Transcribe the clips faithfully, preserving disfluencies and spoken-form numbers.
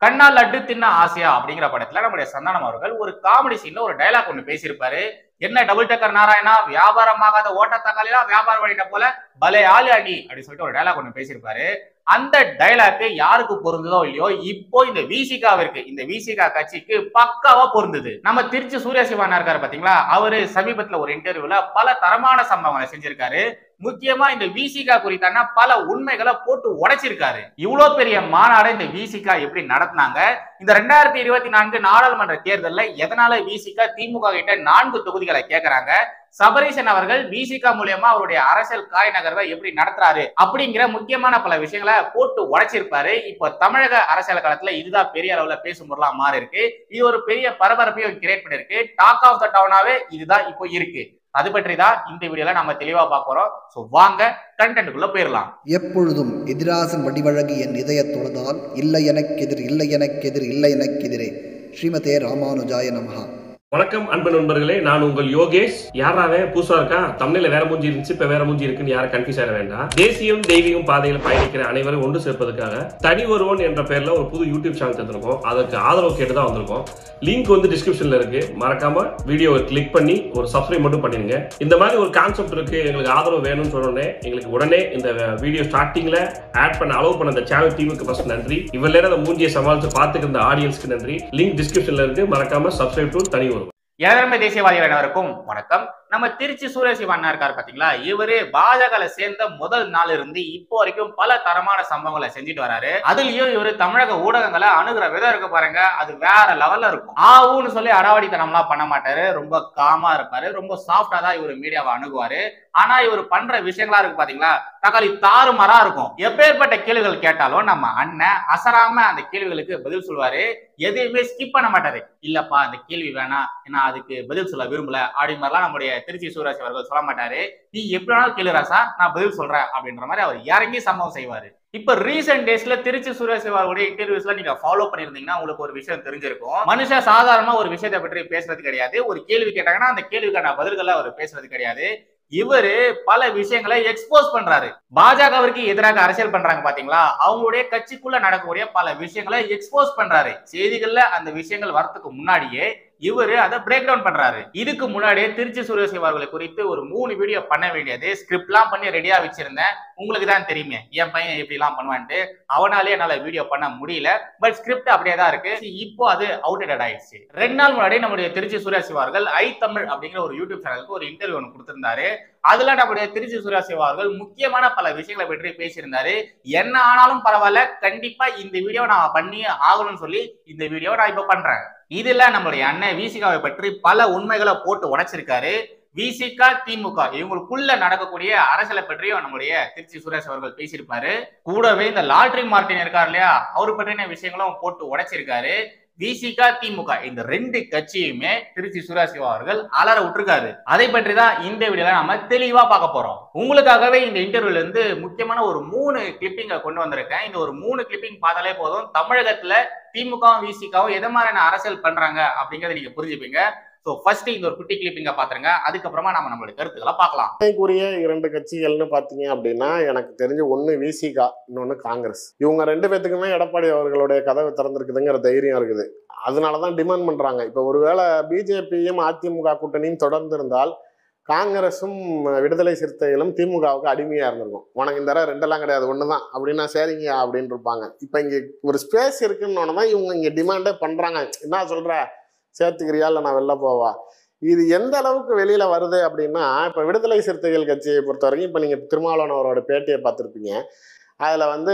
கண்ணா லட்டு தின்ன ஆசையா அப்படிங்கிற படத்துல நம்முடைய சந்தானம் அவர்கள் ஒரு காமெடி சீன்ல ஒரு டைலாக் ஒண்ணு பேசியிருப்பாரு. என்ன டபுள் டக்கர் நாராயணா, வியாபாரமாகாத ஓட்ட தக்காளிலாம் வியாபாரம் பண்ணிட்ட போல பலே ஆளு அடி அப்படின்னு சொல்லிட்டு ஒரு டைலாக் ஒண்ணு பேசியிருப்பாரு. அந்த டைலாக் யாருக்கு பொருந்ததோ இல்லையோ, இப்போ இந்த விசிகாவிற்கு இந்த விசிகா கட்சிக்கு பக்காவா பொருந்தது. நம்ம திருச்சி சூர்யா சிவா இருக்காரு பாத்தீங்களா, அவரு சமீபத்துல ஒரு இன்டர்வியூல பல தரமான சம்பவங்களை செஞ்சிருக்காரு. முக்கியமா இந்த விசிகா குறித்தான பல உண்மைகளை போட்டு உடைச்சிருக்காரு. இவ்வளவு பெரிய மாநாடு இந்த விசிகா எப்படி நடத்தினாங்க, இந்த ரெண்டாயிரத்தி இருபத்தி நான்கு நாடாளுமன்ற தேர்தலில் எதனால விசிகா திமுக கிட்ட நான்கு தொகுதிகளை கேட்கிறாங்க, சபரீசன் அவர்கள் விசிகா மூலியமா அவருடைய அரசியல் காய் நகர்வை எப்படி நடத்துறாரு அப்படிங்கிற முக்கியமான பல விஷயங்களை போட்டு உடைச்சிருப்பாரு. இப்போ தமிழக அரசியல் களத்துல இதுதான் பெரிய அளவுல பேசும் பொருளா மாறி இருக்கு. இது ஒரு பெரிய பரபரப்பையும் கிரியேட் பண்ணிருக்கு. டாக் ஆஃப் த டவுனாவே இதுதான் இப்போ இருக்கு. அது பற்றி தான் இந்த வீடியோல நம்ம தெளிவா பார்க்கிறோம். சோ வாங்க கண்டென்ட்குள்ள போயிடலாம். எப்பொழுதும் எதிராசன் வடிவழகு என் இதய தொழுதால் இல்லை எனக்கெதிர் இல்லை எனக்கெதிர் இல்லை எனக்கெதிரே. ஸ்ரீமதே ராமானுஜாய நமஹா. வணக்கம் அன்பு நண்பர்களே, நான் உங்கள் யோகேஷ். யாராவே புதுசா இருக்கான், தமிழ்ல வேற மூஞ்சி இருந்துச்சு இப்ப வேற மூஞ்சி இருக்குன்னு யாரும் கன்ஃபியூஸ் ஆக வேண்டாம். தேசியம் தெய்வீகம் பாதையில் பயணிக்கிற அனைவரும் ஒன்று சேர்ப்பதற்காக தனி ஒருவன் என்ற பெயர்ல ஒரு புது யூடியூப் சேனல் தந்திருக்கோம். அதற்கு ஆதரவு கேட்டு தான் வந்திருக்கோம். லிங்க் வந்து டிஸ்கிரிப்ஷன்ல இருக்கு. மறக்காம வீடியோவை கிளிக் பண்ணி ஒரு சப்ஸ்கிரைப் மட்டும் பண்ணிருங்க. இந்த மாதிரி ஒரு கான்செப்ட் இருக்கு, எங்களுக்கு ஆதரவு வேணும்னு சொன்னோடனே எங்களுக்கு உடனே இந்த வீடியோ ஸ்டார்டிங்ல ஆட் பண்ண அலோவ் பண்ண அந்த சேனல் டீமுக்கு ஃபர்ஸ்ட் நன்றி. இவ்வளவு நேரம் அந்த மூஞ்சியை சமாளிச்சு பார்த்துக்க இந்த ஆடியன்ஸ்க்கு நன்றி. லிங்க் டிஸ்கிரிப்ஷன்ல இருக்கு. மறக்காம சப்ஸ்கிரைப் டு தனி ஒருவன். எனதன்மை தேசியவாதிகள் அனைவருக்கும் வணக்கம். நம்ம திருச்சி சூர்யா சிவா இருக்காரு பாத்தீங்களா, இவரு பாஜக சேர்ந்த முதல் நாள் இருந்து இப்போ வரைக்கும் பல தரமான சம்பவங்களை செஞ்சுட்டு வராரு. அதுலயும் இவரு தமிழக ஊடகங்களை அணுகிற விதம் இருக்கு பாருங்க, அது வேற லெவல்ல இருக்கும். ஆவுன்னு சொல்லி அடாவடித்தனம்லாம் பண்ண மாட்டாரு, ரொம்ப காமா இருப்பாரு, ரொம்ப சாஃப்டா தான் இவரு மீடியாவை அணுகுவாரு. ஆனா இவர் பண்ற விஷயங்களா இருக்கு பாத்தீங்களா, தக்காளி தாறுமாறா இருக்கும். எப்பேற்பட்ட கேள்விகள் கேட்டாலும் நம்ம அண்ணன் அசராம அந்த கேள்விகளுக்கு பதில் சொல்லுவாரு. எதையுமே ஸ்கிப் பண்ண மாட்டாரு. இல்லப்பா இந்த கேள்வி வேணாம், ஏன்னா அதுக்கு பதில் சொல்ல விரும்பல அப்படி மாதிரிலாம் நம்முடைய திருச்சி சூர்யா அவர்கள் சொல்ல மாட்டாரு. நீ எப்படி வேணாலும் கேளுராசா, நான் பதில் சொல்றேன் அப்படின்ற மாதிரி அவர் இறங்கி சம்பவம் செய்வாரு. இப்ப ரீசெண்ட் டேஸ்ல திருச்சி சூர்யா சிவாவுடைய இன்டர்வியூஸ்ல நீங்க ஃபாலோ பண்ணிருந்தீங்கன்னா உங்களுக்கு ஒரு விஷயம் தெரிஞ்சிருக்கும். மனுஷன் சாதாரணமா ஒரு விஷயத்தை பற்றி பேசுறது கிடையாது. ஒரு கேள்வி கேட்டாங்கன்னா அந்த கேள்விக்கான பதில்களை அவர் பேசுறது கிடையாது. இவரு பல விஷயங்களை எக்ஸ்போஸ் பண்றாரு. பாஜகவிற்கு எதிராக அரசியல் பண்றாங்க பாத்தீங்களா, அவங்களுடைய கட்சிக்குள்ள நடக்கக்கூடிய பல விஷயங்களை எக்ஸ்போஸ் பண்றாரு. செய்திகள்ல அந்த விஷயங்கள் வரதுக்கு முன்னாடியே இவரு அதை பிரேக் டவுன் பண்றாரு. இதுக்கு முன்னாடியே திருச்சி சூர்யா சிவா அவர்களை குறித்து ஒரு மூணு வீடியோ பண்ண வேண்டியது ஸ்கிரிப்ட் எல்லாம் பண்ணி ரெடியா வச்சிருந்தேன். உங்களுக்கு தான் தெரியுமே என் பையன் எப்படி எல்லாம் பண்ணுவான்ட்டு. அவனாலே என்னால வீடியோ பண்ண முடியல. பட் ஸ்கிரிப்ட் அப்படியே தான் இருக்கு. இப்போ அது அவுட்டேட்டட் ஆயிடுச்சு. ரெண்டு நாள் முன்னாடி நம்முடைய திருச்சி சூர்யா சிவா அவர்கள் ஐ தமிழ் அப்படிங்கிற ஒரு யூடியூப் சேனலுக்கு ஒரு இன்டர்வியூ ஒன்று கொடுத்திருந்தாரு. அதுல நம்முடைய திருச்சி சூர்யா சிவா அவர்கள் முக்கியமான பல விஷயங்களை பற்றி பேசியிருந்தாரு. என்ன ஆனாலும் பரவாயில்ல, கண்டிப்பா இந்த வீடியோ நான் பண்ணி ஆகணும்னு சொல்லி இந்த வீடியோவை நான் இப்ப பண்றேன். இதுல நம்மளுடைய அண்ணன் விசிகாவை பற்றி பல உண்மைகளை போட்டு உடைச்சிருக்காரு. விசிகா திமுக இவங்களுக்குள்ள நடக்கக்கூடிய அரசியலை பற்றியும் நம்முடைய திருச்சி சுரேஷ் அவர்கள் பேசியிருப்பாரு. கூடவே இந்த லாட்ரி மார்டின் இருக்காரு இல்லையா, அவரு பற்றின விஷயங்களும் போட்டு உடைச்சிருக்காரு. விசிகா திமுக இந்த ரெண்டு கட்சியுமே திருச்சி சூர்யா சிவா அவர்கள் அலற விட்டுருக்காரு. அதை பற்றி தான் இந்த வீடியோல நம்ம தெளிவா பார்க்க போறோம். உங்களுக்காகவே இந்த இன்டர்வியூல இருந்து முக்கியமான ஒரு மூணு கிளிப்பிங்க கொண்டு வந்திருக்கேன். இந்த ஒரு மூணு கிளிப்பிங் பார்த்தாலே போதும் தமிழகத்துல திமுகவும் விசிகாவும் எதை மாதிரியான அரசியல் பண்றாங்க அப்படிங்கறத நீங்க புரிஞ்சுப்பீங்க. சோ ஃபர்ஸ்ட் இந்த ஒரு குட்டி கிளிப்பிங்க பாத்துருங்க, அதுக்கப்புறமா நம்ம நம்மளுடைய கருத்துக்களை பார்க்கலாம். கூறிய இரண்டு கட்சிகள்னு பாத்தீங்க அப்படின்னா எனக்கு தெரிஞ்சு ஒண்ணு விசிகா, இன்னொன்னு காங்கிரஸ். இவங்க ரெண்டு பேத்துக்குமே எடப்பாடி அவர்களுடைய கதவு திறந்திருக்குதுங்கிற தைரியம் இருக்குது. அதனாலதான் டிமாண்ட் பண்றாங்க. இப்ப ஒருவேளை பிஜேபியும் அதிமுக கூட்டணியும் தொடர்ந்து இருந்தால் காங்கிரஸும் விடுதலை சிறுத்தைகளும் திமுகவுக்கு அடிமையா இருந்திருக்கும். உனக்கு இந்த தடவை ரெண்டெல்லாம் கிடையாது, ஒண்ணுதான் அப்படின்னா சரிங்க அப்படின்னு இருப்பாங்க. இப்ப இங்க ஒரு ஸ்பேஸ் இருக்குன்னு தான் இவங்க இங்க டிமாண்டே பண்றாங்க. என்ன சொல்ற, சேர்த்துக்கிறியா இல்லை நான் வெளில போவா? இது எந்த அளவுக்கு வெளியில வருது அப்படின்னா, இப்ப விடுதலை சிறுத்தைகள் கட்சியை பொறுத்த வரைக்கும் இப்ப நீங்க திருமாவளவன் அவரோட பேட்டியை பார்த்துருப்பீங்க. அதுல வந்து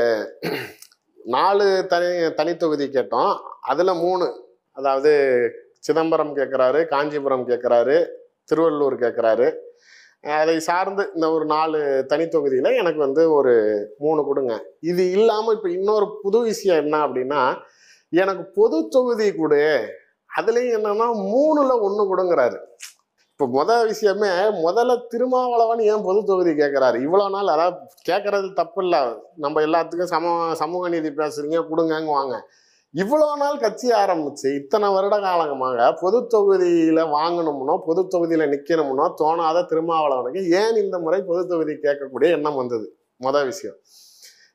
நாலு தனி தனி தொகுதி கேட்டோம். அதுல மூணு, அதாவது சிதம்பரம் கேட்கிறாரு, காஞ்சிபுரம் கேட்கிறாரு, திருவள்ளூர் கேட்கிறாரு. அதை சார்ந்து இந்த ஒரு நாலு தனி தொகுதியில எனக்கு வந்து ஒரு மூணு கொடுங்க. இது இல்லாம இப்ப இன்னொரு புது விஷயம் என்ன அப்படின்னா, எனக்கு பொது தொகுதி கூட அதுலயும் என்னன்னா மூணுல ஒண்ணு கொடுங்கிறாரு. இப்ப முதல் விஷயமே, முதல்ல திருமாவளவன் ஏன் பொது தொகுதி கேட்கிறாரு? இவ்வளவு நாள், அதாவது கேட்கறது தப்பு இல்லை, நம்ம எல்லாத்துக்கும் சம சமூக நீதி பேசுறீங்க கொடுங்கங்க வாங்க. இவ்வளவு நாள் கட்சி ஆரம்பிச்சு இத்தனை வருட காலமாக பொது தொகுதியில வாங்கணும்னோ பொது தொகுதியில நிக்கணும்னோ தோணாத திருமாவளவனுக்கு ஏன் இந்த முறை பொது தொகுதி கேட்கக்கூடிய எண்ணம் வந்தது? முதல் விஷயம்.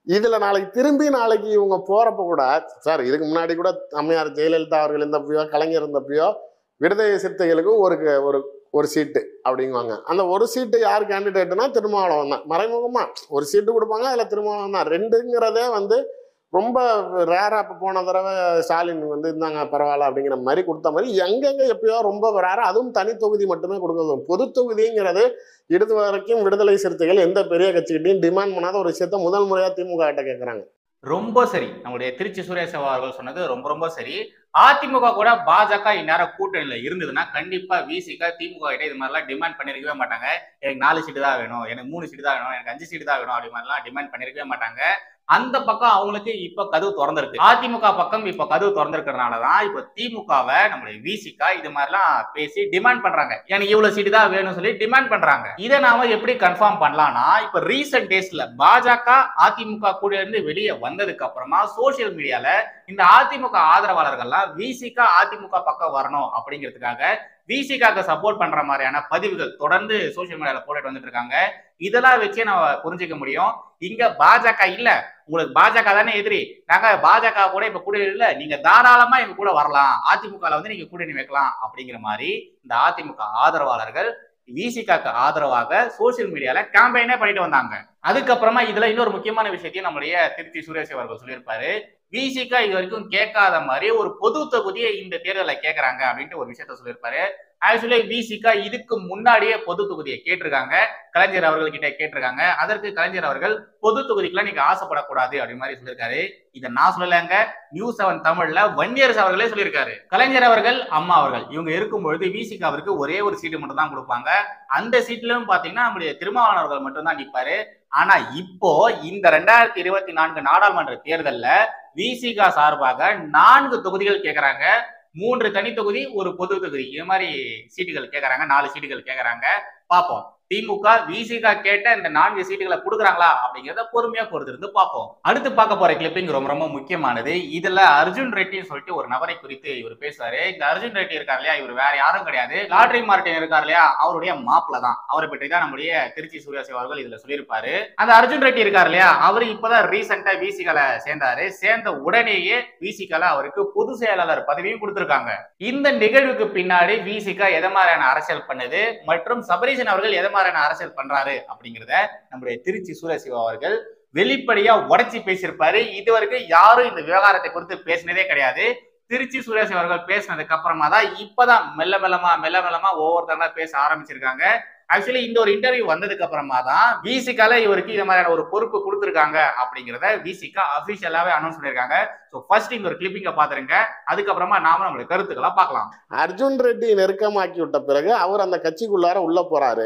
இதுல நாளைக்கு திரும்பி நாளைக்கு இவங்க போறப்ப கூட சார் இதுக்கு முன்னாடி கூட அம்மையார் ஜெயலலிதா அவர்கள் இருந்தப்பயோ கலைஞர் இருந்தப்பயோ விடுதலை சிறுத்தைகளுக்கு ஒரு ஒரு ஒரு சீட்டு அப்படிங்குவாங்க. அந்த ஒரு சீட்டு யார் கேண்டிடேட்னா திருமாவளவன் தான். மறைமுகமா ஒரு சீட்டு கொடுப்பாங்க, அதுல திருமாவளவன் தான். ரெண்டுங்கிறதே வந்து ரொம்ப ரேரா. இப்போ போன தடவை ஸ்டாலின் வந்து இருந்தாங்க பரவாயில்ல அப்படிங்கிற மாதிரி கொடுத்த மாதிரி எங்கெங்க எப்பயோ ரொம்ப ரேரா. அதுவும் தனி தொகுதி மட்டுமே கொடுக்குறது. பொது தொகுதிங்கிறது இது வரைக்கும் விடுதலை சிறுத்தைகள் எந்த பெரிய கட்சிகிட்டையும் டிமாண்ட் பண்ணாத ஒரு விஷயத்த முதல் முறையா திமுக கிட்ட கேட்கறாங்க. ரொம்ப சரி. நம்முடைய திருச்சி சுரேஷ் அவர்கள் சொன்னது ரொம்ப ரொம்ப சரி. அதிமுக கூட பாஜக இந்நேரம் கூட்டணியில இருந்ததுன்னா கண்டிப்பா விசிக திமுக கிட்ட இது மாதிரிலாம் டிமாண்ட் பண்ணிருக்கவே மாட்டாங்க. எனக்கு நாலு சீட்டு தான் வேணும், எனக்கு மூணு சீட்டு தான் வேணும், எனக்கு அஞ்சு சீட்டு தான் வேணும் அப்படி மாதிரிலாம் டிமாண்ட் பண்ணிருக்கவே மாட்டாங்க. அந்த பக்கம் அவங்களுக்கு இப்ப கதவு திறந்திருக்கு. அதிமுக பக்கம் இப்ப கதவு திறந்திருக்கிறதுனாலதான் இப்ப திமுகவை நம்மளுடைய விசிகா இது மாதிரிலாம் பேசி டிமாண்ட் பண்றாங்க. எனக்கு இவ்வளவு சீட்டு தான் வேணும்னு சொல்லி டிமாண்ட் பண்றாங்க. இதை நாம எப்படி கன்ஃபார்ம் பண்ணலாம்னா, இப்ப ரீசெண்ட் டேஸ்ல பாஜக அதிமுக கூட இருந்து வெளியே வந்ததுக்கு அப்புறமா சோசியல் மீடியால இந்த அதிமுக ஆதரவாளர்கள்லாம் விசிகா அதிமுக பக்கம் வரணும் அப்படிங்கிறதுக்காக விசிகாக்கு சப்போர்ட் பண்ற மாதிரியான பதிவுகள் தொடர்ந்து சோசியல் மீடியால போட்டுட்டு வந்துட்டு இருக்காங்க. இதெல்லாம் வச்சே நம்ம புரிஞ்சுக்க முடியும், இங்க பாஜக இல்ல, உங்களுக்கு பாஜக தானே எதிரி, நாங்க பாஜக கூட இப்ப கூட்டணி இல்ல, நீங்க தாராளமா எங்க கூட வரலாம், அதிமுக வந்து நீங்க கூட்டணி வைக்கலாம் அப்படிங்கிற மாதிரி இந்த அதிமுக ஆதரவாளர்கள் விசிகாக்கு ஆதரவாக சோசியல் மீடியால கேம்பெயினே பண்ணிட்டு வந்தாங்க. அதுக்கப்புறமா இதுல இன்னொரு முக்கியமான விஷயத்தையும் நம்முடைய திருச்சி சுரேஷ் அவர்கள் சொல்லியிருப்பாரு. விசிகா இது வரைக்கும் கேட்காத மாதிரி ஒரு பொது தொகுதியை இந்த தேர்தலில் கேட்கறாங்க அப்படின்ட்டு ஒரு விஷயத்த சொல்லியிருப்பாரு. ஆக்சுவலி விசிகா இதுக்கு முன்னாடியே பொது தொகுதியை கேட்டிருக்காங்க, கலைஞர் அவர்கள் கிட்ட கேட்டிருக்காங்க. அதற்கு கலைஞர் அவர்கள் பொது தொகுதிக்கெல்லாம் நீங்க ஆசைப்படக்கூடாது அப்படி மாதிரி சொல்லியிருக்காரு. இதை நான் சொல்லலங்க, நியூஸ் செவன் தமிழ்ல வன்னியரசு அவர்களே சொல்லியிருக்காரு. கலைஞர் அவர்கள் அம்மா அவர்கள் இவங்க இருக்கும் பொழுது விசிகாவிற்கு ஒரே ஒரு சீட்டு மட்டும் தான் கொடுப்பாங்க. அந்த சீட்லயும் பாத்தீங்கன்னா நம்முடைய திருமாவளவன் அவர்கள் மட்டும் தான் நிற்பாரு. ஆனா இப்போ இந்த ரெண்டாயிரத்தி இருபத்தி நான்கு நாடாளுமன்ற தேர்தல்ல விசிகா சார்பாக நான்கு தொகுதிகள் கேட்கறாங்க. மூன்று தனி தொகுதி, ஒரு பொது தொகுதி, இது மாதிரி சீட்டுகள் கேட்கறாங்க. நாலு சீட்டுகள் கேட்கறாங்க. பார்ப்போம் திமுக விசிகா கேட்ட இந்த நான்கு சீட்டுகளை கொடுக்குறாங்களா அப்படிங்கிறத பொறுமையா பொறுத்திருந்து பார்ப்போம். அடுத்து பார்க்க போற கிளிப்பிங் ரொம்ப ரொம்ப முக்கியமானது. இதுல அர்ஜுன் ரெட்டின்னு சொல்லிட்டு ஒரு நபரை குறித்து இவர் பேசுறாரு. இந்த அர்ஜுன் ரெட்டி இருக்கார் இல்லையா, இவர் வேற யாரும் கிடையாது, லாட்ரி மார்ட்டின் இருக்கார் இல்லையா, அவருடைய மாப்பிள்ள தான். அவரை பற்றி தான் நம்முடைய திருச்சி சூர்யாசி அவர்கள் இதுல சொல்லியிருப்பாரு. அந்த அர்ஜுன் ரெட்டி இருக்கார் இல்லையா, அவரு இப்பதான் ரீசெண்டா விசிகால சேர்ந்தாரு. சேர்ந்த உடனேயே விசிகால அவருக்கு பொது செயலாளர் பதவியும் கொடுத்திருக்காங்க. இந்த நிகழ்வுக்கு பின்னாடி விசிகா எதை மாதிரியான அரசியல் பண்ணுது மற்றும் சபரீசன் அவர்கள் எதை அரசியல் பண்றாரு அப்படிங்கிறத நம்முடைய திருச்சி சூரசிவா அவர்கள் வெளிப்படையா உடைச்சி பேசியிருப்பாரு. இதுவரைக்கும் யாரும் இந்த விவகாரத்தை குறித்து பேசினதே கிடையாது. திருச்சி சூரசிவா அவர்கள் பேசினதுக்கு அப்புறமா தான் இப்பதான் மெல்ல மெல்லமா மெல்ல மெல்லமா ஒவ்வொருத்தங்களா பேச ஆரம்பிச்சிருக்காங்க. ஆக்சுவலி இந்த ஒரு இன்டர்வியூ வந்ததுக்கு அப்புறமா தான் விசிகால இவருக்கு இந்த மாதிரியான ஒரு பொறுப்பு கொடுத்திருக்காங்க அப்படிங்கிறத விசிகா அபிஷியலாவே அனௌன்ஸ் பண்ணிருக்காங்க. சோ ஃபர்ஸ்ட் இந்த ஒரு கிளிப்பிங்க பாத்துருங்க, அதுக்கப்புறமா நாம நம்மளுடைய கருத்துக்களை பார்க்கலாம். அர்ஜுன் ரெட்டி நெருக்கமாக்கி விட்ட பிறகு அவர் அந்த கட்சிக்குள்ளார உள்ள போறாரு.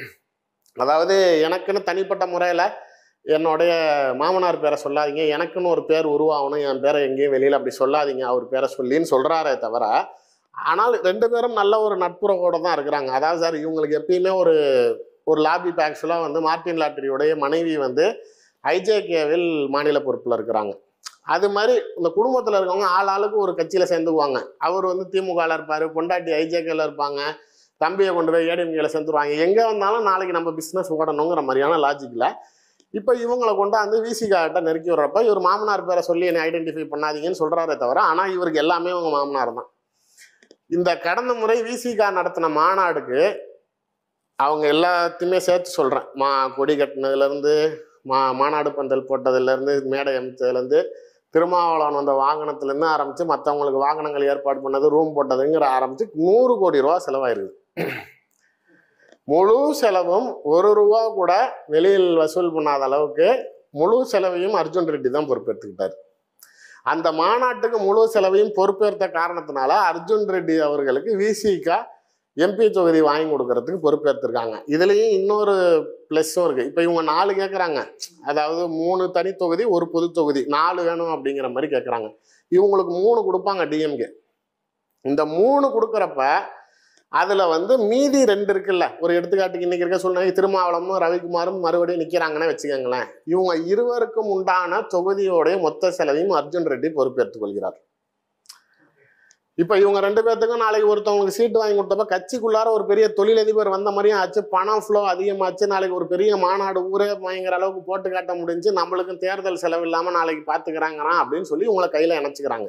அதாவது எனக்குன்னு தனிப்பட்ட முறையில என்னுடைய மாமனார் பேரை சொல்லாதீங்க, எனக்குன்னு ஒரு பேர் உருவாகணும், என் பேரை எங்கேயும் வெளியில அப்படி சொல்லாதீங்க அவர் பேரை சொல்லின்னு சொல்றாரே தவிர, ஆனால் ரெண்டு பேரும் நல்ல ஒரு நட்புறவோட தான் இருக்கிறாங்க. அதாவது சார் இவங்களுக்கு எப்பயுமே ஒரு ஒரு லாபி ஆக்சுவலாக வந்து மார்ட்டின் லாட்டரியுடைய மனைவி வந்து ஐஜேகேவில் மாநில பொறுப்பில் இருக்கிறாங்க. அது மாதிரி இந்த குடும்பத்தில் இருக்கவங்க ஆள் ஆளுக்கு ஒரு கட்சியில் சேர்ந்துக்குவாங்க. அவர் வந்து திமுகவில் இருப்பார், பொண்டாட்டி ஐஜேகேல இருப்பாங்க, தம்பியை கொண்டு போய் ஏடிஎம்கேல சேர்ந்துருவாங்க. எங்கே வந்தாலும் நாளைக்கு நம்ம பிஸ்னஸ் ஓடணுங்கிற மாதிரியான லாஜிக்கில் இப்போ இவங்களை கொண்டாந்து விசிகாட்ட நெருக்கி விடுறப்ப இவர் மாமனார் பேரை சொல்லி என்னை ஐடென்டிஃபை பண்ணாதீங்கன்னு சொல்கிறாரே தவிர, ஆனால் இவருக்கு எல்லாமே அவங்க மாமனார் தான். இந்த கடந்த முறை விசிகா நடத்தின மாநாடுக்கு அவங்க எல்லாத்தையுமே சேர்த்து சொல்கிறேன், மா கொடி கட்டினதுலேருந்து மா மாநாடு பந்தல் போட்டதுலேருந்து மேடை அமைச்சதுலேருந்து திருமாவளவன் வந்த வாகனத்துலேருந்து ஆரம்பித்து மற்றவங்களுக்கு வாகனங்கள் ஏற்பாடு பண்ணது ரூம் போட்டதுங்கிற ஆரம்பித்து நூறு கோடி ரூபா செலவாயிருக்குது. முழு செலவும் ஒரு ரூபா கூட வெளியில் வசூல் பண்ணாத அளவுக்கு முழு செலவையும் அர்ஜுன் ரெட்டி தான் பொறுப்பேற்றுக்கிட்டார். அந்த மாநாட்டுக்கு முழு செலவையும் பொறுப்பேற்ற காரணத்தினால அர்ஜுன் ரெட்டி அவர்களுக்கு விசிகா எம்பி தொகுதி வாங்கி கொடுக்கறதுக்கு பொறுப்பேற்றிருக்காங்க. இதுலேயும் இன்னொரு ப்ளஸ்ஸும் இருக்குது. இப்போ இவங்க நாலு கேட்குறாங்க, அதாவது மூணு தனி தொகுதி ஒரு பொது தொகுதி, நாலு வேணும் அப்படிங்கிற மாதிரி கேட்குறாங்க. இவங்களுக்கு மூணு கொடுப்பாங்க டிஎம்கே. இந்த மூணு கொடுக்குறப்ப அதில் வந்து மீதி ரெண்டு இருக்குல்ல, ஒரு எடுத்துக்காட்டுக்கு இன்றைக்கி இருக்க சூழ்நிலை திருமாவளமும் ரவிக்குமாரும் மறுபடியும் நிற்கிறாங்கன்னு வச்சுக்கோங்களேன். இவங்க இருவருக்கும் உண்டான தொகுதியோடைய மொத்த செலவையும் அர்ஜுன் ரெட்டி பொறுப்பேற்றுக் கொள்கிறார். இப்போ இவங்க ரெண்டு பேர்த்துக்கும் நாளைக்கு ஒருத்தவங்களுக்கு சீட்டு வாங்கி கொடுத்தப்ப கட்சிக்குள்ளார ஒரு பெரிய தொழிலதிபர் வந்த மாதிரியும் ஆச்சு, பணம் ஃப்ளோ அதிகமாச்சு, நாளைக்கு ஒரு பெரிய மாநாடு ஊரே பயங்கர அளவுக்கு போட்டு காட்ட முடிஞ்சு, நம்மளுக்கும் தேர்தல் செலவு இல்லாமல் நாளைக்கு பார்த்துக்கிறாங்கிறான் அப்படின்னு சொல்லி உங்களை கையில் இணைச்சிக்கிறாங்க.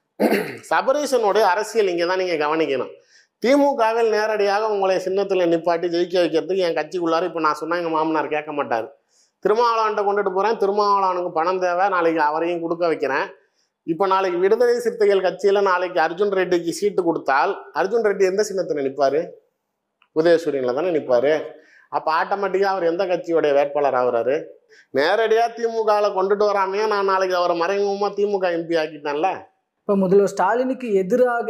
சபரீஷனுடைய அரசியல் இங்கே தான் நீங்கள் கவனிக்கணும். திமுகவில் நேரடியாக உங்களை சின்னத்தில் நிப்பாட்டி ஜெயிக்க வைக்கிறதுக்கு என் கட்சிக்குள்ளார இப்போ நான் சொன்னால் எங்கள் மாமனார் கேட்க மாட்டார். திருமாவளவன்ட்ட கொண்டுட்டு போகிறேன், திருமாவளவனுக்கு பணம் தேவை, நாளைக்கு அவரையும் கொடுக்க வைக்கிறேன். இப்போ நாளைக்கு விடுதலை சிறுத்தைகள் கட்சியில் நாளைக்கு அர்ஜுன் ரெட்டிக்கு சீட்டு கொடுத்தால் அர்ஜுன் ரெட்டி எந்த சின்னத்தில் நிற்பார்? உதயசூரியனில் தானே நிற்பார். அப்போ ஆட்டோமேட்டிக்காக அவர் எந்த கட்சியோடைய வேட்பாளர் ஆகுறாரு? நேரடியாக திமுகவில் கொண்டுட்டு வராமையே நான் நாளைக்கு அவரை மறைமுகமாக திமுக எம்பி ஆக்கிட்டேன்ல. இப்போ முதல்வர் ஸ்டாலினுக்கு எதிராக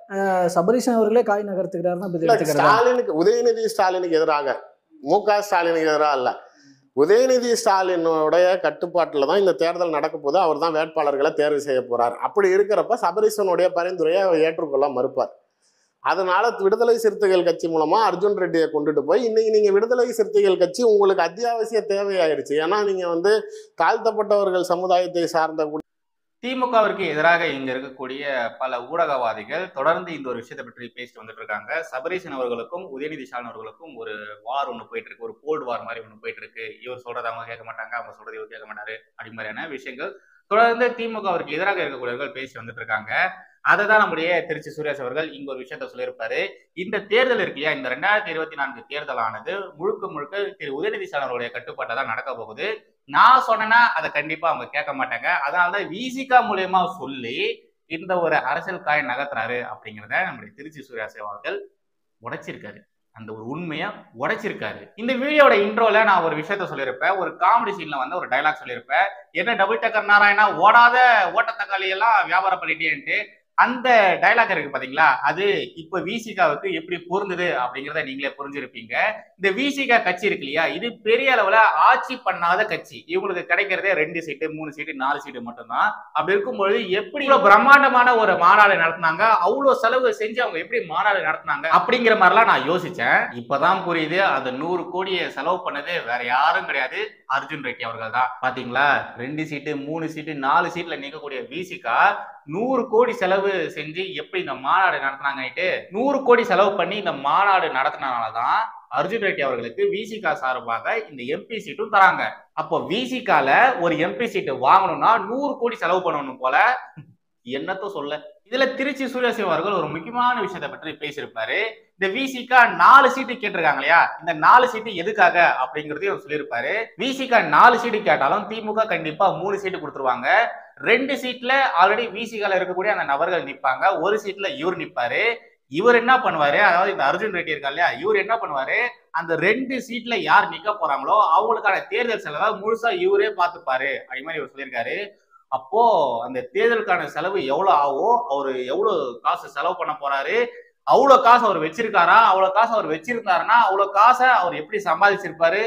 சபரீஷன் அவர்களே காய் நகர்த்துக்கிறாருன்னா ஸ்டாலினுக்கு, உதயநிதி ஸ்டாலினுக்கு எதிராக, மு க ஸ்டாலினுக்கு எதிராக இல்லை, உதயநிதி ஸ்டாலினுடைய கட்டுப்பாட்டில் தான் இந்த தேர்தல் நடக்க போது. அவர் தான் வேட்பாளர்களை தேர்வு செய்ய போறார். அப்படி இருக்கிறப்ப சபரீஷனுடைய பரிந்துரையை அவர் ஏற்றுக்கொள்ள மறுப்பார். அதனால விடுதலை சிறுத்தைகள் கட்சி மூலமா அர்ஜுன் ரெட்டியை கொண்டுட்டு போய் இன்னைக்கு நீங்க விடுதலை சிறுத்தைகள் கட்சி உங்களுக்கு அத்தியாவசிய தேவையாயிருச்சு. ஏன்னா நீங்க வந்து தாழ்த்தப்பட்டவர்கள் சமுதாயத்தை சார்ந்த திமுகவிற்கு எதிராக இங்க இருக்கக்கூடிய பல ஊடகவாதிகள் தொடர்ந்து இந்த ஒரு விஷயத்தை பற்றி பேசிட்டு வந்துட்டு இருக்காங்க. சபரீஷன் அவர்களுக்கும் உதயநிதி ஸ்டாலின் அவர்களுக்கும் ஒரு வார் ஒன்று போயிட்டு இருக்கு, ஒரு கோல்டு வார் மாதிரி ஒன்று போயிட்டு இருக்கு. இவர் சொல்றது அவங்க கேட்க மாட்டாங்க, அவங்க சொல்றது இவர் கேட்க மாட்டாரு, அப்படி மாதிரியான விஷயங்கள் தொடர்ந்து திமுகவிற்கு எதிராக இருக்கக்கூடியவர்கள் பேசி வந்துட்டு இருக்காங்க. அதை தான் நம்முடைய திருச்சி சூர்யாஸ் அவர்கள் இங்க ஒரு விஷயத்த சொல்லியிருப்பாரு. இந்த தேர்தல் இருக்கு இல்லையா, இந்த ரெண்டாயிரத்தி இருபத்தி நான்கு தேர்தலானது முழுக்க முழுக்க திரு உதயநிதி ஸ்டாலின் அவருடைய கட்டுப்பாட்டை தான் நடக்க போகுது. நான் சொன்னேன்னா அதை கண்டிப்பா அவங்க கேட்க மாட்டாங்க. அதனாலதான் விசிகா மூலியமா சொல்லி இந்த ஒரு அரசியல் காய் நகர்த்துறாரு அப்படிங்கிறத நம்முடைய திருச்சி சூர்யாஸ் அவர்கள் உடைச்சிருக்காரு. அந்த ஒரு உண்மையை உடைச்சிருக்காரு. இந்த வீடியோட இன்ட்ரோல நான் ஒரு விஷயத்த சொல்லியிருப்பேன், ஒரு காமெடி சீன்ல வந்து ஒரு டைலாக் சொல்லியிருப்பேன். என்ன டபுள் டக்கர் நாராயணா ஓடாத ஓட்டத்தக்காளி எல்லாம் வியாபாரம் பண்ணிட்டேன்ட்டு அந்த டைலாக் இருக்கு பாத்தீங்களா, அது இப்ப விசிகாவுக்கு எப்படி பொருந்தது அப்படிங்கிறத நீங்களே புரிஞ்சிருப்பீங்க. இந்த விசிகா கட்சி இருக்கு இல்லையா, இது பெரிய அளவுல ஆட்சி பண்ணாத கட்சி. இவங்களுக்கு கிடைக்கிறதே ரெண்டு சீட்டு மூணு சீட்டு நாலு சீட்டு மட்டும்தான். அப்படி இருக்கும்பொழுது எப்படி பிரம்மாண்டமான ஒரு மாநாடு நடத்தினாங்க, அவ்வளவு செலவு செஞ்சு அவங்க எப்படி மாநாடு நடத்தினாங்க அப்படிங்கிற மாதிரிலாம் நான் யோசிச்சேன். இப்பதான் புரியுது, அந்த நூறு கோடியை செலவு பண்ணது வேற யாரும் கிடையாது, அர்ஜுன் ரெட்டி அவர்கள் தான். பாத்தீங்களா, ரெண்டு சீட்டு மூணு சீட்டு நாலு சீட்ல நிற்கக்கூடிய விசிகா நூறு கோடி செலவு செஞ்சு எப்படி இந்த மாநாடு நடத்தினாங்க. நூறு கோடி செலவு பண்ணி இந்த மாநாடு நடத்தினாலதான் அர்ஜுன் ரெட்டி அவர்களுக்கு விசிகா சார்பாக இந்த எம்பி சீட்டும் தராங்க. அப்போ விசிகால ஒரு எம்பி சீட்டு வாங்கணும்னா நூறு கோடி செலவு பண்ணணும் போல, என்னத்த சொல்ல. இதுல திருச்சி சூர்யாசிவம் அவர்கள் ஒரு முக்கியமான விஷயத்தை பற்றி பேசியிருப்பாரு. இந்த விசிகா நாலு சீட்டு கேட்டிருக்காங்க இல்லையா, இந்த நாலு சீட்டு எதுக்காக அப்படிங்கறதையும் சொல்லியிருப்பாரு. விசிகா நாலு சீட்டு கேட்டாலும் திமுக கண்டிப்பா மூணு சீட்டு கொடுத்துருவாங்க. ரெண்டு சீட்ல ஆல்ரெடி விசிகால இருக்கக்கூடிய அந்த நபர்கள் நிப்பாங்க, ஒரு சீட்ல இவர் நிப்பாரு. இவர் என்ன பண்ணுவாரு, அதாவது இந்த அர்ஜுன் ரெட்டி இருக்கா இல்லையா, இவர் என்ன பண்ணுவாரு, அந்த ரெண்டு சீட்ல யார் நிக்க போறாங்களோ அவங்களுக்கான தேர்தல் செலவை முழுசா இவரே பார்த்துப்பாரு அப்படி மாதிரி இவர் சொல்லியிருக்காரு. அப்போ அந்த தேர்தலுக்கான செலவு எவ்வளவு ஆகும், அவரு எவ்வளவு காசு செலவு பண்ண போறாரு, அவ்வளவு காசு அவர் வச்சிருக்காரா, அவ்வளவு காசு அவர் வச்சிருந்தாருன்னா அவ்வளவு காசை அவர் எப்படி சம்பாதிச்சிருப்பாரு,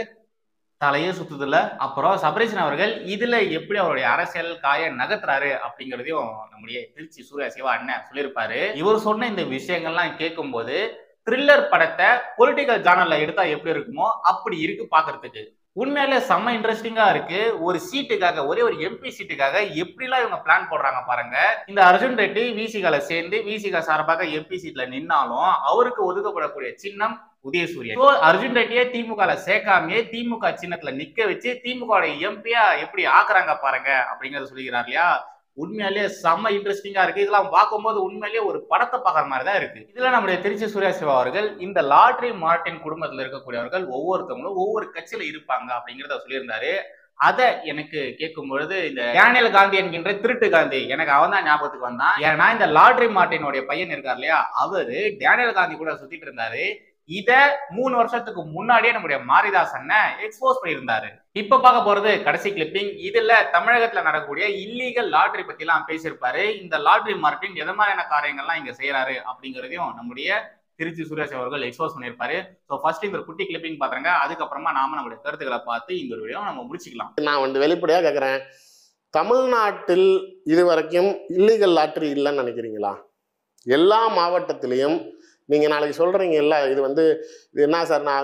தலையே சுத்துது இல்ல. அப்புறம் சபரீஷன் அவர்கள் இதுல எப்படி அவருடைய அரசியல் காய நகர்த்துறாரு அப்படிங்கிறதையும் நம்முடைய திருச்சி சூர்யாசிவா அண்ணன் சொல்லியிருப்பாரு. இவர் சொன்ன இந்த விஷயங்கள்லாம் கேட்கும் போது த்ரில்லர் படத்தை பொலிட்டிக்கல் ஜானர்ல எடுத்தா எப்படி இருக்குமோ அப்படி இருக்கு பாக்குறதுக்கு. உண்மையில செம்ம இன்ட்ரெஸ்டிங்கா இருக்கு. ஒரு சீட்டுக்காக, ஒரே ஒரு எம்பி சீட்டுக்காக எப்படிலாம் இவங்க பிளான் போடுறாங்க பாருங்க. இந்த அர்ஜுன் ரெட்டி விசிகால சேர்ந்து விசிகா சார்பாக எம்பி சீட்ல நின்னாலும் அவருக்கு ஒதுக்கப்படக்கூடிய சின்னம் உதயசூரியன். அர்ஜுன் ரெட்டியே திமுக சேர்க்காமையே திமுக சின்னத்துல நிக்க வச்சு திமுக எம்பியா எப்படி ஆக்குறாங்க பாருங்க அப்படிங்கறத சொல்லிக்கிறார் இல்லையா. உண்மையிலேயே செம்ம இன்ட்ரெஸ்டிங்கா இருக்கு. இதெல்லாம் பார்க்கும்போது உண்மையிலேயே ஒரு படத்தை பார்க்குற மாதிரி தான் இருக்கு. இதுல நம்முடைய திருச்சி சூர்யாசிவா அவர்கள் இந்த லாட்ரி மார்டின் குடும்பத்துல இருக்கக்கூடியவர்கள் ஒவ்வொருத்தவங்களும் ஒவ்வொரு கட்சியில இருப்பாங்க அப்படிங்கிறத சொல்லியிருந்தாரு. அதை எனக்கு கேட்கும் பொழுது இந்த டேனியல் காந்தி என்கின்ற திருட்டு காந்தி எனக்கு அவன் தான் ஞாபகத்துக்கு வந்தான். ஏன்னா இந்த லாட்ரி மார்டினுடைய பையன் இருக்கார் இல்லையா, அவரு டேனியல் காந்தி கூட சுத்திட்டு இருந்தாரு. இத மூணு வருஷத்துக்கு முன்னாடியே நம்முடைய மாரிதாஸ் அண்ணன் எக்ஸ்போஸ் பண்ணியிருந்தாரு. இப்ப பார்க்க போறது கடைசி கிளிப்பிங். இதுல தமிழகத்துல நடக்கக்கூடிய இல்லீகல் லாட்ரி பத்தி எல்லாம் பேசியிருப்பாரு. இந்த லாட்ரி மார்டின் எது மாதிரியான காரியங்கள்லாம் இங்க செய்யறாரு அப்படிங்கிறதையும் நம்முடைய திருச்சி சூர்யாஸ் அவர்கள் எக்ஸ்போஸ் பண்ணியிருப்பாரு. ஸோ ஃபர்ஸ்ட் இந்த குட்டி கிளிப்பிங் பாத்துருங்க, அதுக்கப்புறமா நாம நம்மளுடைய கருத்துக்களை பார்த்து இந்த ஒரு வீடியோ நம்ம முடிச்சுக்கலாம். நான் வந்து வெளிப்படையா கேட்கறேன், தமிழ்நாட்டில் இதுவரைக்கும் இல்லீகல் லாட்ரி இல்லைன்னு நினைக்கிறீங்களா? எல்லா மாவட்டத்திலையும் நீங்கள் நாளைக்கு சொல்கிறீங்க இல்லை இது வந்து இது என்ன சார், நான்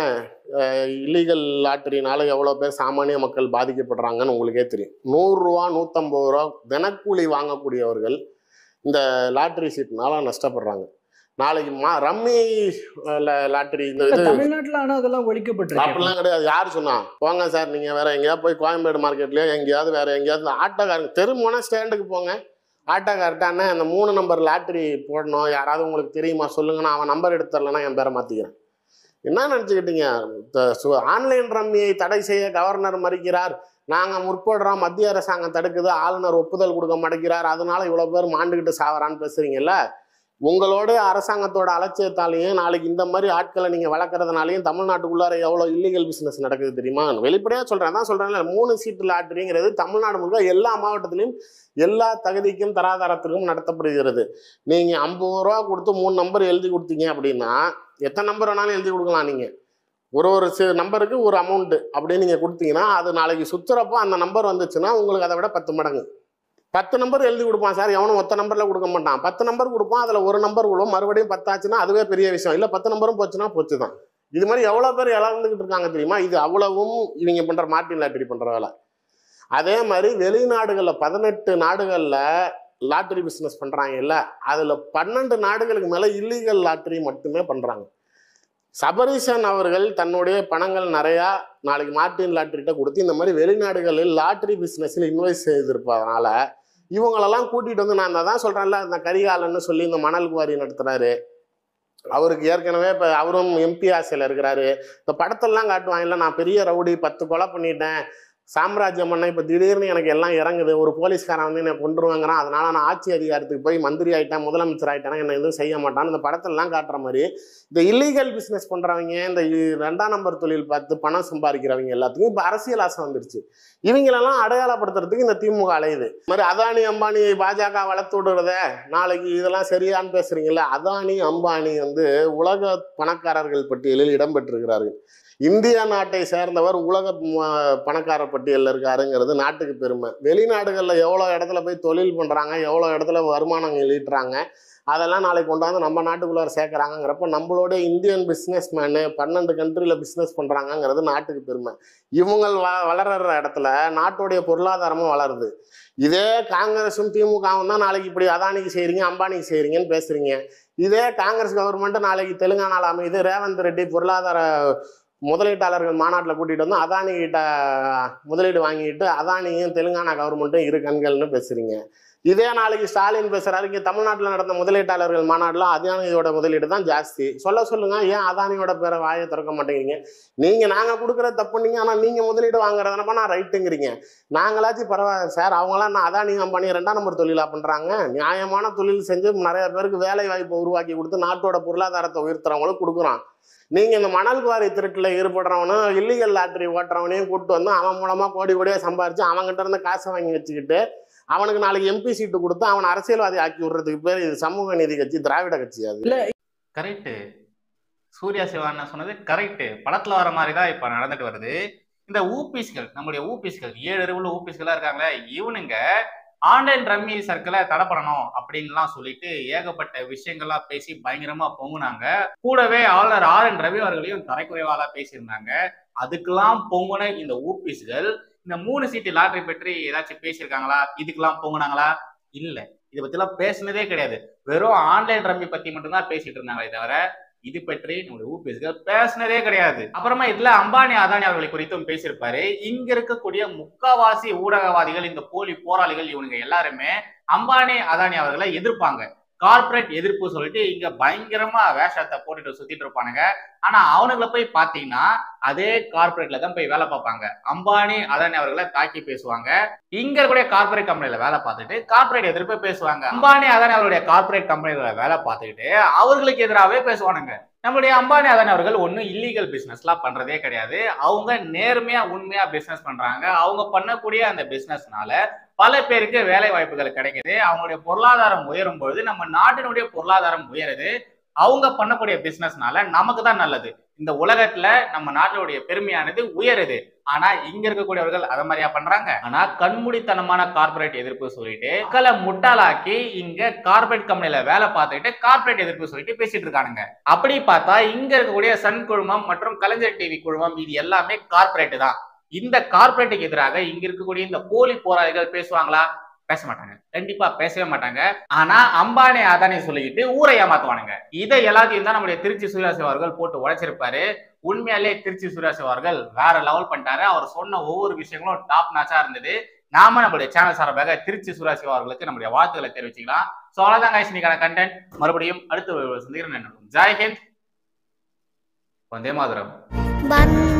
நீங்கள் இல்லீகல் லாட்டரினால எவ்வளோ பேர் சாமானிய மக்கள் பாதிக்கப்படுறாங்கன்னு உங்களுக்கே தெரியும். நூறுரூவா நூற்றம்பது ரூபா தினக்கூலி வாங்கக்கூடியவர்கள் இந்த லாட்ரி சீட்னால நஷ்டப்படுறாங்க. நாளைக்கு மா ரம்மி லாட்டரி இந்த இது தமிழ்நாட்டுல ஆனா அதெல்லாம் ஒழிக்கப்பட்டிருக்கு. அப்படிலாம் கிடையாது. யார் சொன்னா? போங்க சார், நீங்க வேற எங்கேயாவது போய் கோயம்பேடு மார்க்கெட்லயோ எங்கேயாவது வேற எங்கேயாவது ஆட்டோக்காரங்க தெருமுனை ஸ்டாண்டுக்கு போங்க. ஆட்டோக்கார்ட்டானே அந்த மூணு நம்பர் லாட்டரி போடணும், யாராவது உங்களுக்கு தெரியுமா சொல்லுங்கன்னா அவன் நம்பர் எடுத்துடலன்னா என் பேரை மாத்திக்கிறேன். என்ன நினச்சிக்கிட்டீங்க? ஆன்லைன் ரம்மியை தடை செய்ய கவர்னர் மறுக்கிறார், நாங்கள் முற்படுறோம், மத்திய அரசாங்கம் தடுக்குது, ஆளுநர் ஒப்புதல் கொடுக்க மாட்டேங்கிறார், அதனால இவ்வளோ பேர் மாண்டுக்கிட்டு சாவறான்னு பேசுறீங்கல்ல. உங்களோட அரசாங்கத்தோட அலட்சியத்தாலையும் நாளைக்கு இந்த மாதிரி ஆட்களை நீங்கள் வளர்க்குறதுனாலையும் தமிழ்நாட்டுக்குள்ளார எவ்வளோ இல்லீகல் பிஸ்னஸ் நடக்குது தெரியுமா? வெளிப்படையாக சொல்கிறேன், தான் சொல்கிறேன்ல, மூணு சீட்டு லாட்டரிங்கிறது தமிழ்நாடு முழுக்க எல்லா மாவட்டத்திலையும் எல்லா தகுதிக்கும் தராதாரத்திற்கும் நடத்தப்படுகிறது. நீங்கள் ஐம்பது ரூபா கொடுத்து மூணு நம்பர் எழுதி கொடுத்தீங்க அப்படின்னா எத்தனை நம்பர் வேணாலும் எழுதி கொடுக்கலாம். நீங்கள் ஒரு ஒரு சி நம்பருக்கு ஒரு அமௌண்ட்டு அப்படின்னு நீங்கள் கொடுத்தீங்கன்னா அது நாளைக்கு சுற்றுறப்போ அந்த நம்பர் வந்துச்சுன்னா உங்களுக்கு அதை விட பத்து மடங்கு. பத்து நம்பர் எழுதி கொடுப்பான் சார், எவனும் ஒத்த நம்பரில் கொடுக்க மாட்டான். பத்து நம்பர் கொடுப்பான், அதில் ஒரு நம்பர் விழும், மறுபடியும் பத்தாச்சுன்னா அதுவே பெரிய விஷயம். இல்லை பத்து நம்பரும் போச்சுன்னா போச்சு தான். இது மாதிரி எவ்வளோ பேர் இழந்துக்கிட்டு இருக்காங்க தெரியுமா? இது அவ்வளவும் இவங்க பண்ணுற மார்ட்டின் லாட்டரி பண்ணுற வேலை. அதே மாதிரி வெளிநாடுகளில் பதினெட்டு நாடுகளில் லாட்டரி பிஸ்னஸ் பண்ணுறாங்க இல்லை, அதில் பன்னெண்டு நாடுகளுக்கு மேலே இல்லீகல் லாட்டரி மட்டுமே பண்ணுறாங்க. சபரீசன் அவர்கள் தன்னுடைய பணங்கள் நிறையா நாளைக்கு மார்ட்டின் லாட்டரிகிட்ட கொடுத்து இந்த மாதிரி வெளிநாடுகளில் லாட்டரி பிஸ்னஸில் இன்வெஸ்ட் செய்திருப்பதனால இவங்களெல்லாம் கூட்டிகிட்டு வந்து, நான் தான் சொல்கிறேன்ல, இந்த கரிகாலன்னு சொல்லி இந்த மணல் குவாரி நடத்துகிறாரு, அவருக்கு ஏற்கனவே இப்போ அவரும் எம்பி ஆசையில் இருக்கிறாரு. இந்த படத்தெல்லாம் காட்டுவாங்க இல்லை, நான் பெரிய ரவுடி, பத்து கொலை பண்ணிட்டேன், சாம்ராஜ்யம் பண்ண, இப்போ திடீர்னு எனக்கு எல்லாம் இறங்குது, ஒரு போலீஸ்காரன் வந்து என்னை கொண்டுருவாங்கிறான், அதனால் நான் ஆட்சி அதிகாரத்துக்கு போய் மந்திரி ஆகிட்டேன், முதலமைச்சர் ஆகிட்டேன்னா என்னை எதுவும் செய்ய மாட்டான்னு இந்த படத்தெல்லாம் காட்டுற மாதிரி இந்த இல்லீகல் பிஸ்னஸ் பண்ணுறவங்க, இந்த ரெண்டாம் நம்பர் தொழில் பார்த்து பணம் சம்பாதிக்கிறவங்க எல்லாத்துக்கும் இப்போ அரசியல் ஆசை வந்துருச்சு. இவங்களெல்லாம் அடையாளப்படுத்துறதுக்கு இந்த திமுக அலையுது. இது மாதிரி அதானி அம்பானி பாஜக வளர்த்து விடுறத நாளைக்கு இதெல்லாம் சரியான்னு பேசுறீங்கல்ல. அதானி அம்பானி வந்து உலக பணக்காரர்கள் பட்டியலில் இடம்பெற்றிருக்கிறார்கள். இந்தியா நாட்டை சேர்ந்தவர் உலக பணக்காரர் பட்டியலில் இருக்காருங்கிறது நாட்டுக்கு பெருமை. வெளிநாடுகளில் எவ்வளோ இடத்துல போய் தொழில் பண்ணுறாங்க, எவ்வளோ இடத்துல வருமானம் ஈட்டுறாங்க, அதெல்லாம் நாளைக்கு கொண்டாந்து நம்ம நாட்டுக்குள்ளார சேர்க்குறாங்கிறப்ப நம்மளோட இந்தியன் பிஸ்னஸ் மேனு பன்னெண்டு கண்ட்ரியில் பிஸ்னஸ் பண்ணுறாங்கங்கிறது நாட்டுக்கு பெருமை. இவங்க வ வளர்கிற இடத்துல நாட்டுடைய பொருளாதாரமும் வளருது. இதே காங்கிரஸும் திமுகவும் தான் நாளைக்கு இப்படி அதானிக்கு செய்கிறீங்க, அம்பானிக்கு செய்கிறீங்கன்னு பேசுகிறீங்க. இதே காங்கிரஸ் கவர்மெண்ட்டு நாளைக்கு தெலுங்கானாவில் அமைது ரேவந்த் ரெட்டி பொருளாதார முதலீட்டாளர்கள் மாநாட்டில் கூட்டிகிட்டு வந்து அதானி கிட்ட முதலீடு வாங்கிட்டு அதானியும் தெலுங்கானா கவர்மெண்ட்டும் இரு கண்கள்னு பேசுகிறீங்க. இதே நாளைக்கு ஸ்டாலின் பேசுகிறாரு, இங்கே தமிழ்நாட்டில் நடந்த முதலீட்டாளர்கள் மாநாட்டில் அதானியோட முதலீடு தான் ஜாஸ்தி. சொல்ல சொல்லுங்கள், ஏன் அதானியோட பேரை வாயை திறக்க மாட்டேங்கிறீங்க? நீங்கள் நாங்கள் கொடுக்குற தப்புனீங்க, ஆனால் நீங்கள் முதலீடு வாங்குறதுனப்பா நான் ரைட்டுங்கிறீங்க. நாங்களாச்சும் பரவாயில்ல சார், அவங்களாம் நான் அதானி அம்பானி ரெண்டாம் நம்பர் தொழிலாக பண்ணுறாங்க. நியாயமான தொழில் செஞ்சு நிறைய பேருக்கு வேலை வாய்ப்பை உருவாக்கி கொடுத்து நாட்டோட பொருளாதாரத்தை உயர்த்துறவங்களும் கொடுக்குறான். நீங்கள் இந்த மணல் குவாரி திருட்டில் ஈடுபடுறவனும் இல்லீகல் லாட்டரி ஓட்டுறவனையும் கூப்பிட்டு வந்து அவன் மூலமாக கோடி கோடியாக சம்பாரிச்சு அவங்ககிட்ட இருந்து காசை வாங்கி வச்சுக்கிட்டு அவனுக்கு நாளைக்கு எம்பி சீட்டு கொடுத்து அவனை அரசியல்வாதி ஆக்கி விடுறதுக்கு பேர் இது சமூக நீதி கட்சி, திராவிட கட்சி. அது கரெக்டு. சூர்யா சிவா சொன்னது கரெக்டு. படத்துல வர மாதிரி தான் இப்ப நடந்துட்டு வருது. இந்த ஊபிஸ்கள், நம்முடைய ஊபிஸ்கள், ஏழு அறிவுள்ள ஊபிஸ்களா இருக்காங்களே, இவனுங்க ஆன்லைன் ரம்மி சர்க்கிளை தடை பண்ணணும் அப்படின்லாம் சொல்லிட்டு ஏகப்பட்ட விஷயங்கள்லாம் பேசி பயங்கரமா பொங்குனாங்க. கூடவே ஆளுநர் ஆர் என் ரவி அவர்களையும் தரைக்குறைவாளா பேசியிருந்தாங்க. அதுக்கெல்லாம் பொங்குன இந்த ஊபிஸ்கள் இந்த மூணு சீட்டு லாட்டரி பற்றி ஏதாச்சும் பேசியிருக்காங்களா? இதுக்கெல்லாம் பொங்குனாங்களா? இல்ல, இதை பத்தி எல்லாம் பேசினதே கிடையாது. வெறும் ஆன்லைன் ரம்மி பத்தி மட்டும்தான் பேசிட்டு இருந்தாங்களே தவிர இது பற்றி நம்முடைய ஊபிஸ்கள் பேசினதே கிடையாது. அப்புறமா இதுல அம்பானி அதானி அவர்களை குறித்தும் பேசியிருப்பாரு. இங்க இருக்கக்கூடிய முக்காவாசி ஊடகவாதிகள், இந்த போலி போராளிகள், இவனுங்க எல்லாருமே அம்பானி அதானி அவர்களை எதிர்ப்பாங்க. கார்பரேட் எதிர்ப்பு சொல்லிட்டு இங்க பயங்கரமா வேஷத்தை போட்டுட்டு சுத்திட்டு இருப்பானுங்க. ஆனா அவனுங்களை போய் பாத்தீங்கன்னா அதே கார்பரேட்ல தான் போய் வேலை பார்ப்பாங்க. அம்பானி அதானி அவர்களை தாக்கி பேசுவாங்க. இங்க இருக்கக்கூடிய கார்பரேட் கம்பெனில வேலை பார்த்துட்டு கார்பரேட் எதிர்ப்பு பேசுவாங்க. அம்பானி அதானி அவருடைய கார்பரேட் கம்பெனில வேலை பார்த்துக்கிட்டு அவர்களுக்கு எதிராகவே பேசுவானுங்க. நம்மளுடைய அம்பானி அதானி அவர்கள் ஒன்றும் இல்லீகல் பிசினஸ்லாம் பண்றதே கிடையாது. அவங்க நேர்மையா உண்மையா பிசினஸ் பண்றாங்க. அவங்க பண்ணக்கூடிய அந்த பிசினஸ்னால பல பேருக்கு வேலை வாய்ப்புகள் கிடைக்குது. அவங்களுடைய பொருளாதாரம் உயரும் பொழுது நம்ம நாட்டினுடைய பொருளாதாரம் உயருது. அவங்க பண்ணக்கூடிய பிசினஸ்னால நமக்கு தான் நல்லது. இந்த உலகத்துல நம்ம நாட்டினுடைய பெருமையானது உயருது. ஆனா இங்க இருக்கக்கூடியவர்கள் அதை மாதிரியா பண்றாங்க. ஆனா கண்மூடித்தனமான கார்பரேட் எதிர்ப்பு சொல்லிட்டு மக்களை முட்டாளாக்கி இங்க கார்பரேட் கம்பெனில வேலை பார்த்துட்டு கார்பரேட் எதிர்ப்பு சொல்லிட்டு பேசிட்டு இருக்கானுங்க. அப்படி பார்த்தா இங்க இருக்கக்கூடிய சன் குழுமம் மற்றும் கலைஞர் டிவி குழுமம் இது எல்லாமே கார்பரேட் தான். இந்த கார்பரேட்டுக்கு எதிராக இங்க இருக்கக்கூடிய இந்த போலி போராளிகள் பேசுவாங்களா? பேச மாட்டாங்க, கண்டிப்பா பேசவே மாட்டாங்க. ஆனா அம்பானி அதானி சொல்லிக்கிட்டு ஊரை ஏமாத்துவானுங்க. இதை எல்லாத்தையும் தான் நம்முடைய திருச்சி சூர்யாசிவா அவர்கள் போட்டு உழைச்சிருப்பாரு. உண்மையாலே திருச்சி சூர்யாசிவா அவர்கள் வேற லெவல் பண்ணிட்டாரு. அவர் சொன்ன ஒவ்வொரு விஷயங்களும் டாப் நாச்சா இருந்தது. நாம நம்மளுடைய சேனல் சார்பாக திருச்சி சூர்யாசிவா அவர்களுக்கு நம்முடைய வாழ்த்துக்களை தெரிவிச்சுக்கலாம். சோ அவ்வளவுதான் guys, இன்னைக்கான கண்டென்ட். மறுபடியும் அடுத்த சந்திக்கிறேன். ஜெய் ஹிந்த், வந்தே மாதரம்.